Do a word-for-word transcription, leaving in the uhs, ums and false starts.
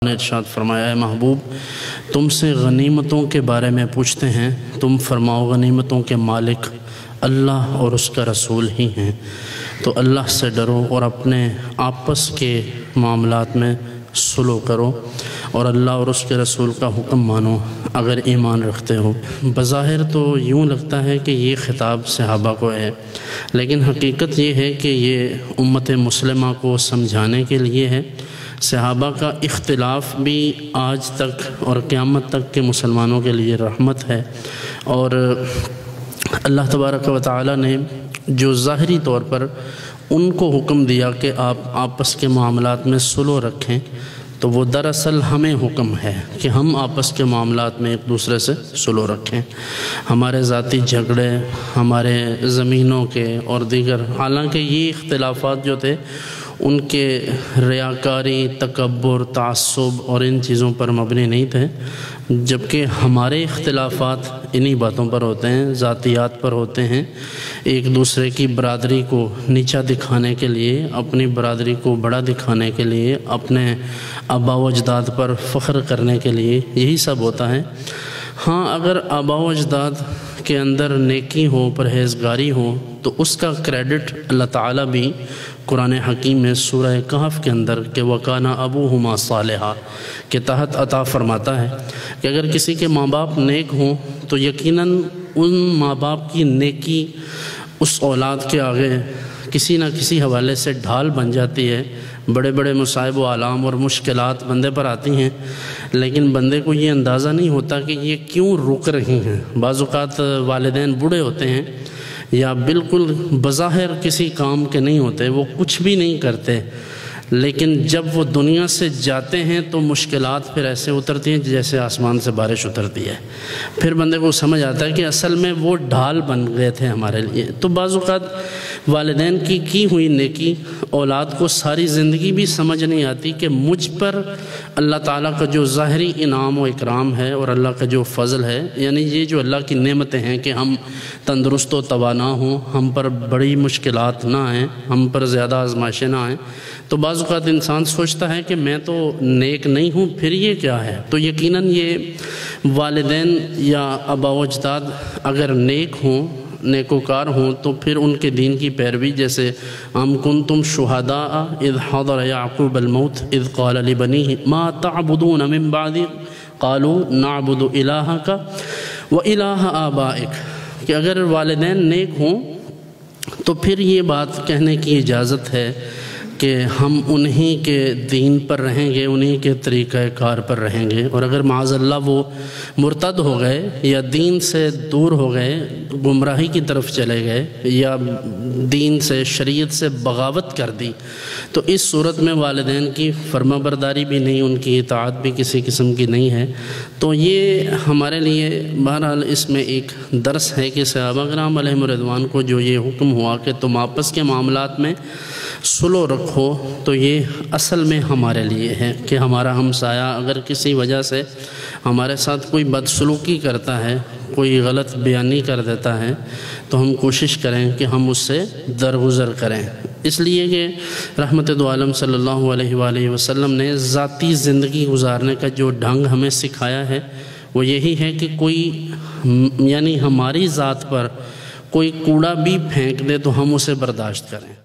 نے ارشاد فرمایا ہے محبوب تم سے غنیمتوں کے بارے میں پوچھتے ہیں، تم فرماؤ غنیمتوں کے مالک اللہ اور اس کا رسول ہی ہیں، تو اللہ سے ڈرو اور اپنے آپس کے معاملات میں سلو کرو اور اللہ اور اس کے رسول کا حکم مانو اگر ایمان رکھتے ہو۔ بظاہر تو یوں لگتا ہے کہ یہ خطاب صحابہ کو ہے، لیکن حقیقت یہ ہے کہ یہ امت مسلمہ کو سمجھانے کے لیے ہے۔ صحابہ کا اختلاف بھی آج تک اور قیامت تک کے مسلمانوں کے لیے رحمت ہے، اور اللہ تبارک و تعالی نے جو ظاہری طور پر ان کو حکم دیا کہ آپ آپس کے معاملات میں سلو رکھیں، تو وہ دراصل ہمیں حکم ہے کہ ہم آپس کے معاملات میں ایک دوسرے سے سلو رکھیں۔ ہمارے ذاتی جھگڑے، ہمارے زمینوں کے اور دیگر، حالانکہ یہ اختلافات جو تھے ان کے ریاکاری، تکبر، تعصب اور ان چیزوں پر مبنی نہیں تھے، جبکہ ہمارے اختلافات انہی باتوں پر ہوتے ہیں، ذاتیات پر ہوتے ہیں، ایک دوسرے کی برادری کو نیچا دکھانے کے لیے، اپنی برادری کو بڑا دکھانے کے لیے، اپنے آبا و اجداد پر فخر کرنے کے لیے، یہی سب ہوتا ہے۔ ہاں اگر آبا و اجداد کے اندر نیکی ہو، پرہیزگاری ہو، تو اس کا کریڈٹ اللہ تعالیٰ بھی قرآن حکیم میں سورہ کہف کے اندر کہ وَكَانَ أَبُوهُمَا صَالِحًا کے تحت عطا فرماتا ہے کہ اگر کسی کے ماں باپ نیک ہوں تو یقیناً ان ماں باپ کی نیکی اس اولاد کے آگے کسی نہ کسی حوالے سے ڈھال بن جاتی ہے۔ بڑے بڑے مصائب و آلام اور مشکلات بندے پر آتی ہیں، لیکن بندے کو یہ اندازہ نہیں ہوتا کہ یہ کیوں رک رہی ہیں۔ بعض اوقات والدین بوڑھے ہوتے ہیں یا بالکل بظاہر کسی کام کے نہیں ہوتے، وہ کچھ بھی نہیں کرتے، لیکن جب وہ دنیا سے جاتے ہیں تو مشکلات پھر ایسے اترتی ہیں جیسے آسمان سے بارش اترتی ہے۔ پھر بندے کو سمجھ آتا ہے کہ اصل میں وہ ڈھال بن گئے تھے ہمارے لیے۔ تو بعض اوقات والدین کی کی ہوئی نیکی اولاد کو ساری زندگی بھی سمجھ نہیں آتی کہ مجھ پر اللہ تعالیٰ کا جو ظاہری انعام و اکرام ہے اور اللہ کا جو فضل ہے، یعنی یہ جو اللہ کی نعمتیں ہیں کہ ہم تندرست و توانا ہوں، ہم پر بڑی مشکلات نہ آئیں، ہم پر زیادہ آزمائشیں نہ آئیں، تو بعض اوقات انسان سوچتا ہے کہ میں تو نیک نہیں ہوں، پھر یہ کیا ہے؟ تو یقیناً یہ والدین یا آبا و اجداد اگر نیک ہوں، نیکوکار ہوں، تو پھر ان کے دین کی پیروی، جیسے ام کنتم شہداء اذ حضر یعقوب الموت اذ قال لبنیہ ما تعبدون من بعدی قالوا نعبد الہک و الہ آبائک، کہ اگر والدین نیک ہوں تو پھر یہ بات کہنے کی اجازت ہے کہ ہم انہی کے دین پر رہیں گے، انہی کے طریقہ کار پر رہیں گے، اور اگر معاذ اللہ وہ مرتد ہو گئے یا دین سے دور ہو گئے، گمراہی کی طرف چلے گئے یا دین سے، شریعت سے بغاوت کر دی، تو اس صورت میں والدین کی فرما برداری بھی نہیں، ان کی اطاعت بھی کسی قسم کی نہیں ہے۔ تو یہ ہمارے لیے بہرحال اس میں ایک درس ہے کہ صحابہ کرام علیہم رضوان کو جو یہ حکم ہوا کہ تم آپس کے معاملات میں سلو رکھو، تو یہ اصل میں ہمارے لیے ہے کہ ہمارا ہمسایہ اگر کسی وجہ سے ہمارے ساتھ کوئی بدسلوکی کرتا ہے، کوئی غلط بیانی کر دیتا ہے، تو ہم کوشش کریں کہ ہم اس سے درگزر کریں، اس لیے کہ رحمت دو عالم صلی اللہ علیہ وآلہ وسلم نے ذاتی زندگی گزارنے کا جو ڈھنگ ہمیں سکھایا ہے وہ یہی ہے کہ کوئی یعنی ہماری ذات پر کوئی کوڑا بھی پھینک دے تو ہم اسے برداشت کریں۔